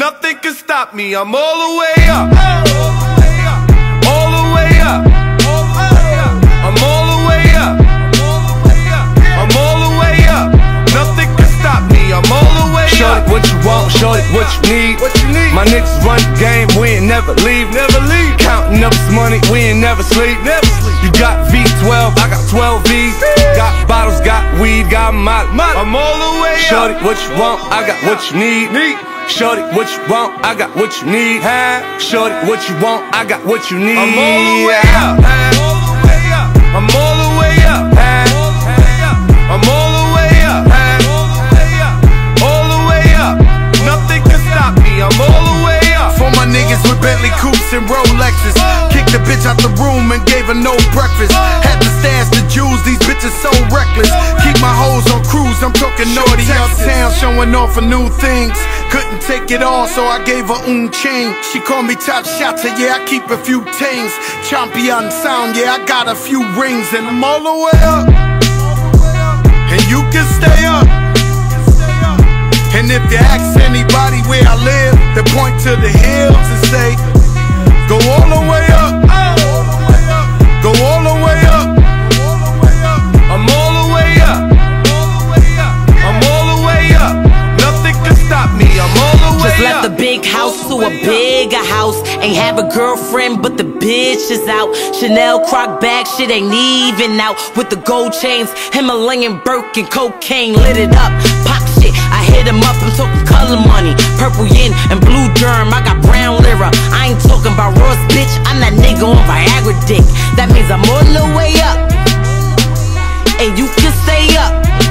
nothing can stop me. I'm all the way up, all the way up. I'm all the way up, I'm all the way up. Nothing can stop me. I'm all the way up. Shorty, what you want? Shorty, what you need? My niggas run the game, we ain't never leave. Counting up this money, we ain't never sleep. You got V12, I got 12 V's. Got bottles, got weed, got molly. I'm all the way up. Shorty, what you want? I got what you need. Shorty, what you want? I got what you need. Shorty, what you want? I got what you need. I'm all the way up, I'm all the way up, I'm all the way up, all the way up. Nothing can stop me. I'm all the way up. For my niggas with Bentley coupes and Rolexes, kicked the bitch out the room and gave her no breakfast. Had to stash the jewels, these bitches so reckless. Keep my hoes on cruise, I'm talking naughty uptown, showing off for new things. Couldn't take it all, so I gave her chain. She called me top shotter, yeah, I keep a few tings. Champion sound, yeah, I got a few rings. And I'm all the way up, and you can stay up. And if you ask anybody where I live, they point to the hills and say, go all the way up, go all the way up. I'm all the way up, I'm all the way up. Nothing can stop me. I'm all the way up. Just left the big house to a bigger house. Ain't have a girlfriend, but the bitch is out. Chanel croc bag, shit ain't even out. With the gold chains, Himalayan Birkin, cocaine lit it up. Pop shit, I hit him up, I'm talking color money. Purple yin and blue germ, I got brown lira. I ain't talking about Ross, bitch, I'm that nigga on Viagra dick. That means I'm all the way up, and you can stay up.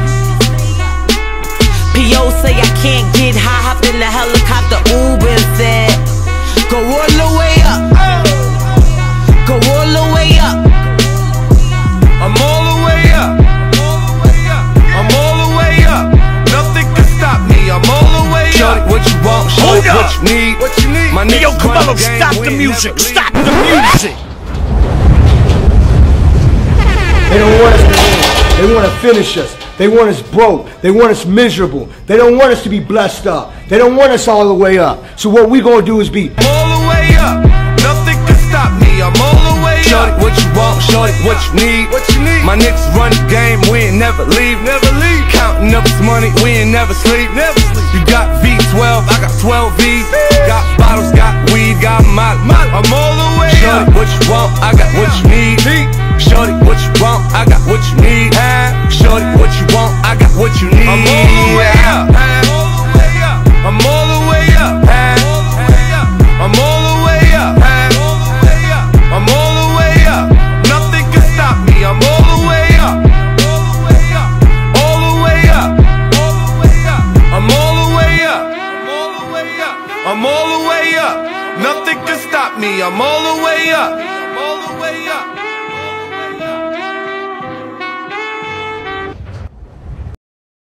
P.O. say I can't get high, hop in the helicopter, Uber instead. Go all the way up, go all the way up. I'm all the way up, I'm all the way up. Nothing can stop me. I'm all the way up. Shorty, what you want? Shorty, what you need? My Hey, yo, niggas come run on, the game, stop we the ain't music, never leave. stop the music. They don't want us to win. They want to finish us. They want us broke. They want us miserable. They don't want us to be blessed up. They don't want us all the way up. So what we gonna do is be all the way up. Nothing can stop me. I'm all the way up. Shorty, what you want? Shorty, what you need? My niggas run the game, we ain't never leave. Counting up this money, we ain't never sleep. You got V12, I got 12 V's. Got bottles, got weed, got molly. I'm all the way Shorty, up. what you want? I got what you need. Shorty, what you want? I got what you need. Shorty, what you want? I got what you need. I'm all the way up, I'm all the way up, I'm all the way up, I'm all the way up. Nothing can stop me. I'm all the way up, all the way up, I'm all the way up, I'm all the way up. Nothing can stop me. I'm all the way up, I'm all the way up.